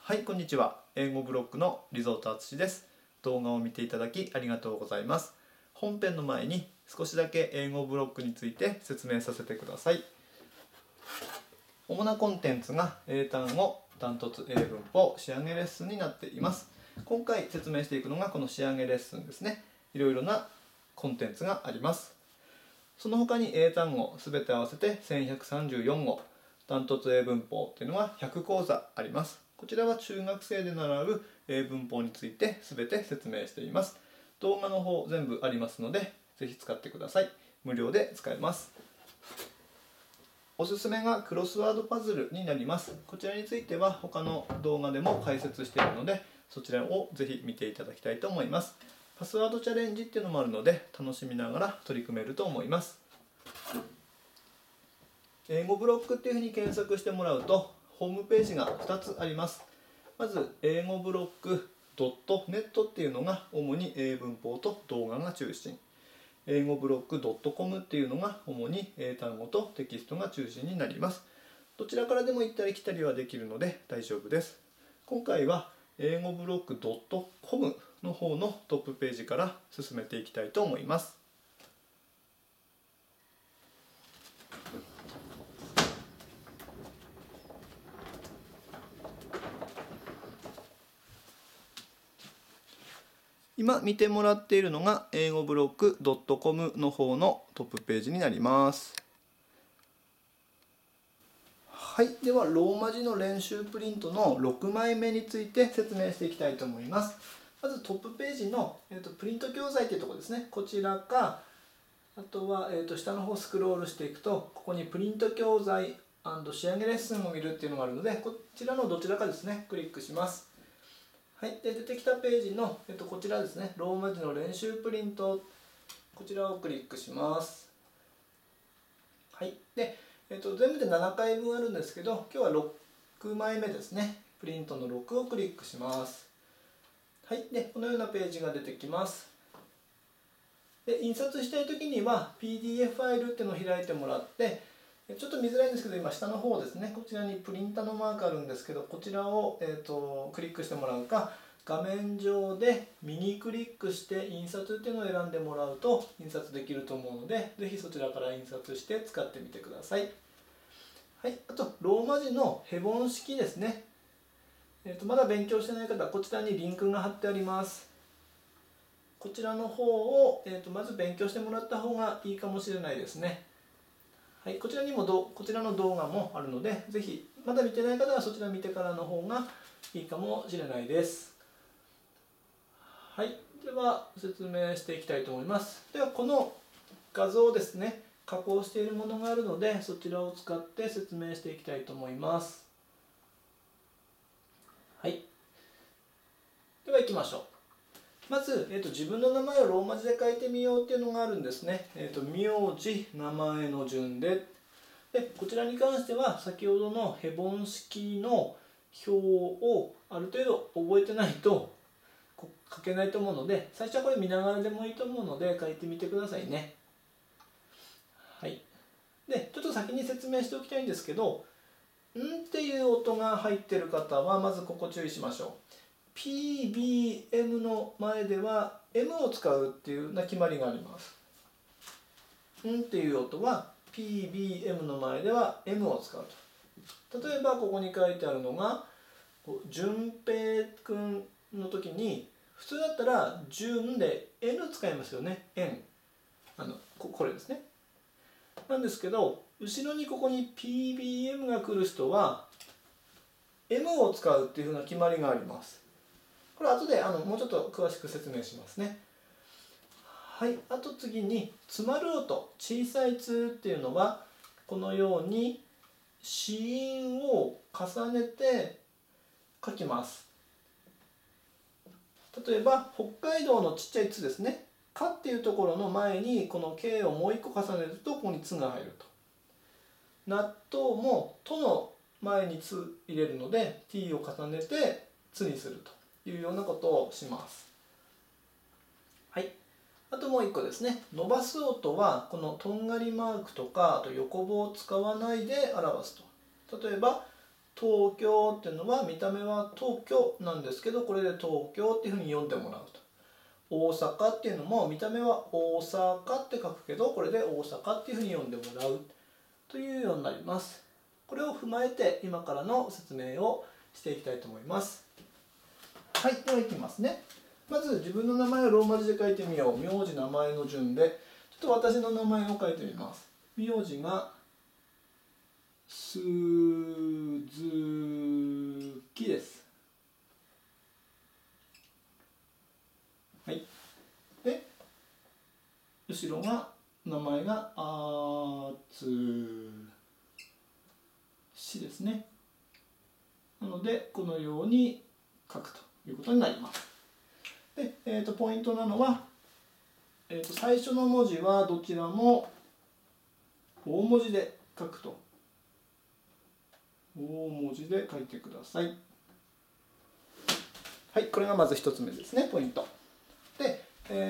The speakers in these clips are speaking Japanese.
はい、こんにちは。英語ブロックのリゾートあつしです。動画を見ていただきありがとうございます。本編の前に少しだけ英語ブロックについて説明させてください。主なコンテンツが英単語、ダントツ英文法、仕上げレッスンになっています。今回説明していくのがこの仕上げレッスンですね。いろいろなコンテンツがあります。その他に英単語すべて合わせて1134語、ダントツ英文法というのは100講座あります。こちらは中学生で習う英文法について全て説明しています。動画の方全部ありますので、ぜひ使ってください。無料で使えます。おすすめがクロスワードパズルになります。こちらについては他の動画でも解説しているので、そちらをぜひ見ていただきたいと思います。パスワードチャレンジっていうのもあるので、楽しみながら取り組めると思います。英語ブロックっていうふうに検索してもらうと、ホームページが2つあります。まず、英語ブロック .net っていうのが主に英文法と動画が中心。英語ブロック .com っていうのが主に英単語とテキストが中心になります。どちらからでも行ったり来たりはできるので大丈夫です。今回は英語ブロック .com の方のトップページから進めていきたいと思います。今見てもらっているのが英語ブロック .com の方のトップページになります。はい、ではローマ字の練習プリントの6枚目について説明していきたいと思います。まずトップページの、プリント教材というところですね。こちらか、あとは、下の方スクロールしていくと、ここにプリント教材&仕上げレッスンを見るっていうのがあるので、こちらのどちらかですね、クリックします。はい、で出てきたページの、こちらですね、ローマ字の練習プリント、こちらをクリックします。はい、で、全部で7回分あるんですけど、今日は6枚目ですね、プリントの6をクリックします。はい、でこのようなページが出てきます。で印刷したいときには PDF ファイルっていうのを開いてもらって、ちょっと見づらいんですけど、今下の方ですね、こちらにプリンターのマークあるんですけど、こちらを、クリックしてもらうか、画面上で右クリックして印刷っていうのを選んでもらうと印刷できると思うので、ぜひそちらから印刷して使ってみてください。はい、あとローマ字のヘボン式ですね。まだ勉強してない方はこちらにリンクが貼ってあります。こちらの方を、まず勉強してもらった方がいいかもしれないですね。はい、こちらにもこちらの動画もあるので、ぜひまだ見てない方はそちら見てからの方がいいかもしれないです。はい、では説明していきたいと思います。ではこの画像ですね、加工しているものがあるので、そちらを使って説明していきたいと思います。はい。では行きましょう。まず、自分の名前をローマ字で書いてみようっていうのがあるんですね。名字、名前の順で。で、こちらに関しては、先ほどのヘボン式の表をある程度覚えてないと書けないと思うので、最初はこれ見ながらでもいいと思うので、書いてみてくださいね。はい。で、ちょっと先に説明しておきたいんですけど、んっていう音が入ってる方は、まずここ注意しましょう。PBM の前では M を使うっていうような決まりがあります。んっていう音は PBM の前では M を使うと。例えばここに書いてあるのが、順平くんの時に、普通だったら順で N 使いますよね。N。これですね。なんですけど、後ろにここに PBM が来る人は M を使うっていうふうな決まりがあります。これ後でもうちょっと詳しく説明しますね。はい、あと次に詰まる音、小さい「つ」っていうのはこのように子音を重ねて書きます。例えば北海道のちっちゃい「つ」ですね。「か」っていうところの前にこの「け」をもう一個重ねるとここに「つ」が入ると。納豆も「と」の前に「つ」入れるので T を重ねて「つ」にするというようなことをします。はい。あともう一個ですね。伸ばす音はこのとんがりマークとかあと横棒を使わないで表すと。例えば東京っていうのは見た目は東京なんですけど、これで東京っていうふうに読んでもらうと。大阪っていうのも見た目は大阪って書くけど、これで大阪っていうふうに読んでもらうというようになります。これを踏まえて今からの説明をしていきたいと思います。はい、ではいきますね。まず自分の名前をローマ字で書いてみよう。名字名前の順でちょっと私の名前を書いてみます。名字が鈴木です。はい。で、後ろが名前があつしですね。なのでこのように書くということになります。で、ポイントなのは、最初の文字はどちらも大文字で書くと。大文字で書いてください。はい、これがまず1つ目ですね、ポイント。で、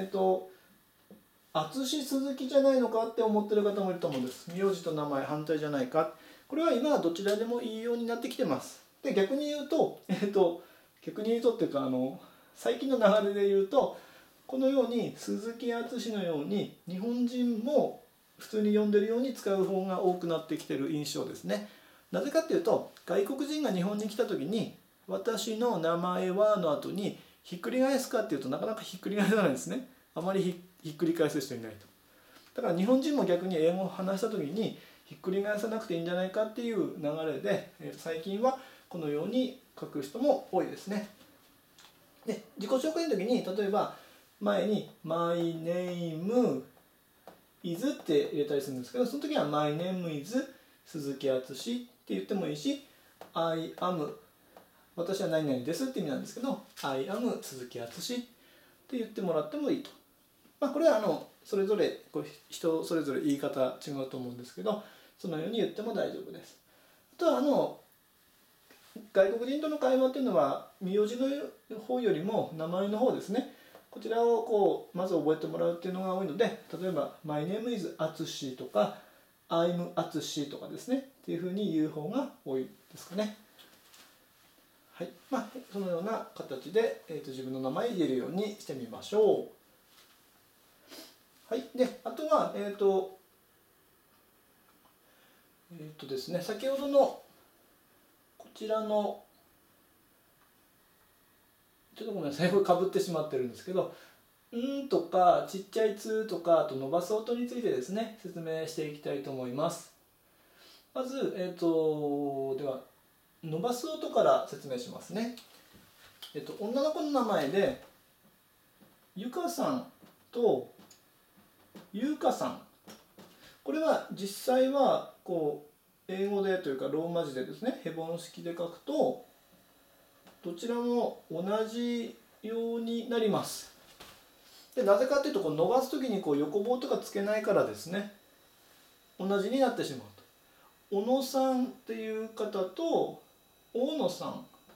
淳鈴木じゃないのかって思ってる方もいると思うんです。名字と名前反対じゃないか。これは今はどちらでもいいようになってきてます。で、逆に言うとっていうか最近の流れで言うと、このように鈴木淳のように日本人も普通に読んでるように使う方が多くなってきてる印象ですね。なぜかっていうと、外国人が日本に来た時に「私の名前は」の後にひっくり返すかっていうとなかなかひっくり返さないんですね。あまりひっくり返す人いないと。だから日本人も逆に英語を話した時にひっくり返さなくていいんじゃないかっていう流れで、最近はこのように書く人も多いですね。で、自己紹介の時に例えば前に「My name is」って入れたりするんですけど、その時は「My name is 鈴木敦」って言ってもいいし「I am」私は何々ですって意味なんですけど「I am 鈴木敦」って言ってもらってもいいと。これはそれぞれ人それぞれ言い方違うと思うんですけど、そのように言っても大丈夫です。あとは外国人との会話っていうのは名字の方よりも名前の方ですね。こちらをまず覚えてもらうっていうのが多いので、例えば「My name is あつし」とか「I'm あつし」とかですねっていうふうに言う方が多いですかね。はい、そのような形で、自分の名前入れるようにしてみましょう。はい、であとはですね、先ほどのこちらのちょっとごめんなさい、これかぶってしまってるんですけど「ん」とかちっちゃい「つ」とか、あと伸ばす音についてですね説明していきたいと思います。まず、では伸ばす音から説明しますね。女の子の名前でゆかさんとゆうかさん、これは実際は英語でというかローマ字でですねヘボン式で書くとどちらも同じようになります。でなぜかというと伸ばす時に横棒とかつけないからですね、同じになってしまうと。小野さんっていう方と大野さん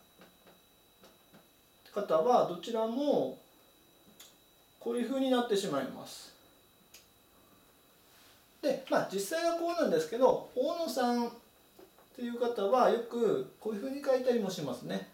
って方はどちらもこういうふうになってしまいます。で実際はこうなんですけど、大野さんっていう方はよくこういうふうに書いたりもしますね。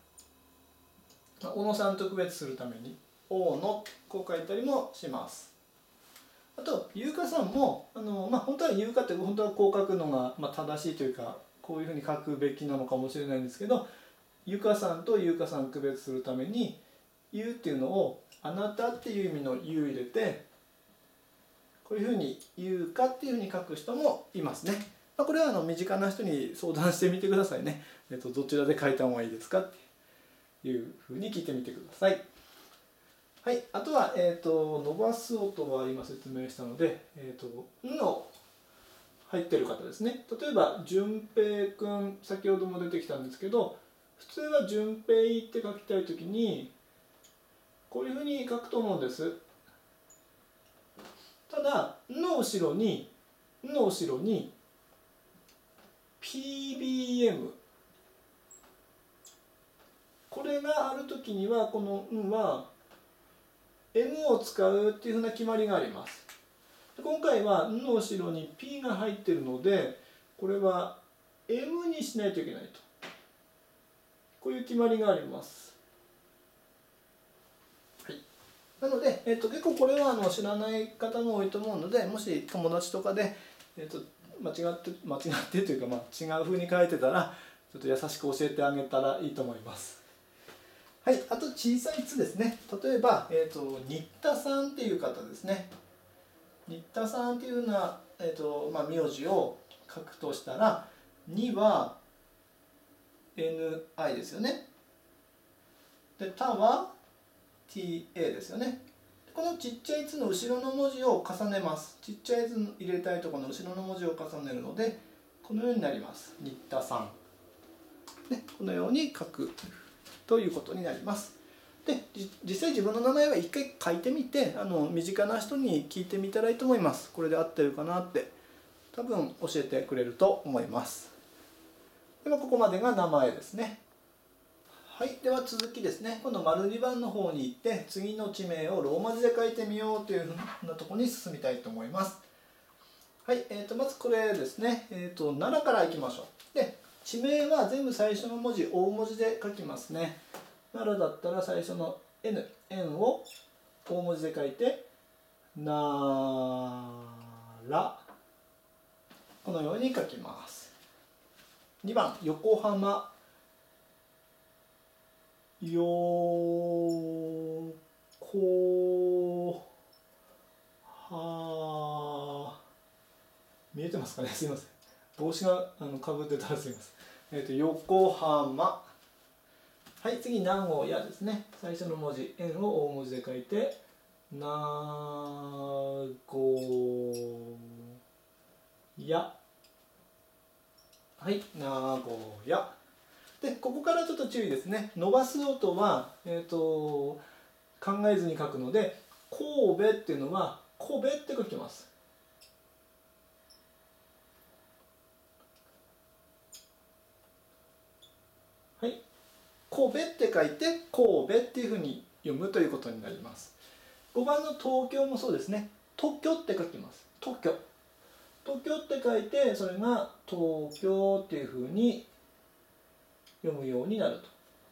小野さんと区別するために大野こう書いたりもします。あと優香さんも本当は優香って本当はこう書くのが正しいというか、こういうふうに書くべきなのかもしれないんですけど、優香さんと優香さん区別するために「ゆう」っていうのを「あなた」っていう意味の「ゆう」入れて、こういうふうに「ゆうか」っていうふうに書く人もいますね。これは身近な人に相談してみてくださいね。どちらで書いた方がいいですかっていうふうに聞いてみてください。はい、あとは、伸ばす音は今説明したので「ん」の入ってる方ですね。例えば淳平くん、先ほども出てきたんですけど、普通は淳平って書きたいときにこういうふうに書くと思うんです。ただ「ん」の後ろにPBM、 これがあるときにはこの「ん」は M を使うっていうふうな決まりがあります。今回は「ん」の後ろに P が入っているので、これは M にしないといけないと。 いう決まりがあります。はい、なので、結構これは知らない方も多いと思うので、もし友達とかで、間違ってというか、違う風に書いてたらちょっと優しく教えてあげたらいいと思います。はい、あと小さい「つ」ですね。例えば、新田さんっていう方ですね。新田さんっていうふうな、名字を書くとしたら、には NI ですよね。で、たは TA ですよね。このちっちゃい「つ」の後ろの文字を重ねます。ちっちゃい「つ」入れたいところの後ろの文字を重ねるので、このようになります。新田さん。ね、このように書くということになります。で、実際自分の名前は一回書いてみて、身近な人に聞いてみたらいいと思います。これで合ってるかなって。多分教えてくれると思います。ではここまでが名前ですね。はい、では続きですね。今度丸2番の方に行って、次の地名をローマ字で書いてみようというふうなところに進みたいと思います。はい、まずこれですね。奈良からいきましょう。で、地名は全部最初の文字大文字で書きますね。奈良だったら最初の N を大文字で書いてなら、このように書きます。2番横浜よこは見えてますかね、すいません、帽子がかぶってたらすいません。横浜。はい、次名古屋ですね。最初の文字 N を大文字で書いて名古屋。はい、名古屋。で、ここからちょっと注意ですね。伸ばす音は、考えずに書くので、神戸っていうのは神戸って書きます。はい、神戸って書いて神戸っていうふうに読むということになります。5番の東京もそうですね。特許って書きます。特許。東京って書いて、それが東京っていうふうに読むようになると。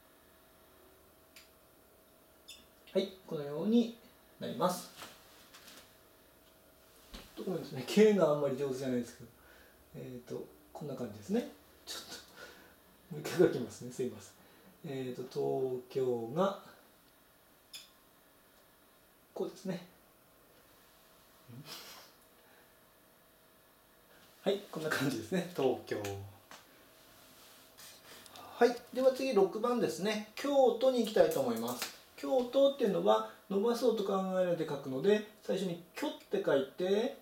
はい、このようになります。ごめんですね、K があんまり上手じゃないですけど、こんな感じですね。ちょっともう一回書きますね。すいません。東京がこうですね。はい、こんな感じですね。東京。はい、では次6番ですね。京都に行きたいと思います。京都っていうのは伸ばそうと考えられて書くので、最初に「京」って書いて、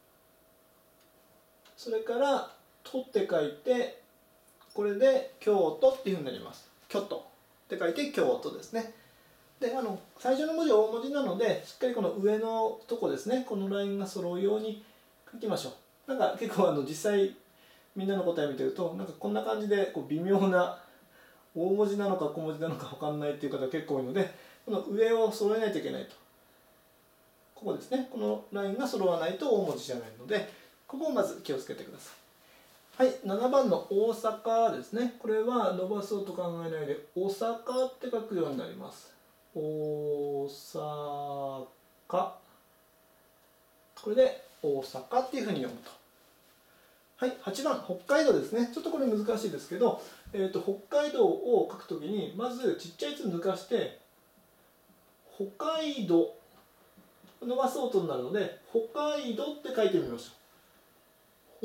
それから「都」って書いて、これで京都っていうふうになります。京都って書いて京都ですね。で、最初の文字は大文字なので、しっかりこの上のとこですね、このラインが揃うように書きましょう。なんか結構実際みんなの答え見てると、なんかこんな感じでこう微妙な大文字なのか小文字なのか分かんないっていう方結構多いので、この上を揃えないといけないと。ここですね、このラインが揃わないと大文字じゃないので、ここをまず気をつけてください。はい、7番の大阪ですね。これは伸ばそうと考えないで大阪って書くようになります。大阪。これで大阪っていうふうに読むと。はい、8番北海道ですね。ちょっとこれ難しいですけど、北海道を書くときにまずちっちゃい「つ」抜かして北海道伸ばす音になるので北海道って書いてみましょう。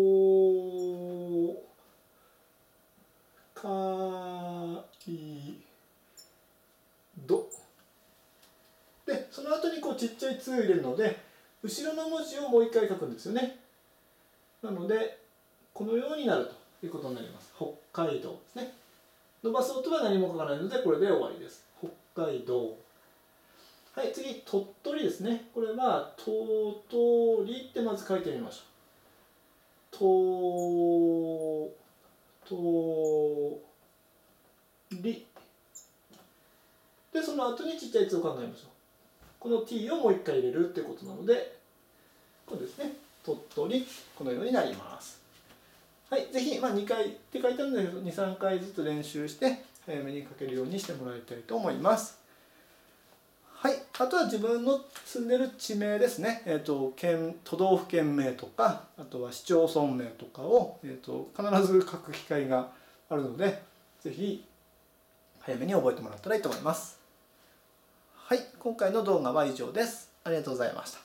ほかいどで、その後にこうちっちゃい「つ」を入れるので後ろの文字をもう一回書くんですよね。なのでこのようになるということになります。北海道ですね。伸ばす音は何も書かないのでこれで終わりです。北海道。はい、次鳥取ですね。これは鳥取ってまず書いてみましょう。鳥で、その後にちっちゃい「つ」を考えましょう。この t をもう一回入れるっていうことなので、こうですね。鳥取、このようになります。はい、ぜひ、2回って書いてあるので2、3回ずつ練習して、 早めに書けるようにしてもらいたいと思います。はい、あとは自分の住んでる地名ですね、都道府県名とか、あとは市町村名とかを、必ず書く機会があるので、ぜひ早めに覚えてもらったらいいと思います。はい、今回の動画は以上です。ありがとうございました。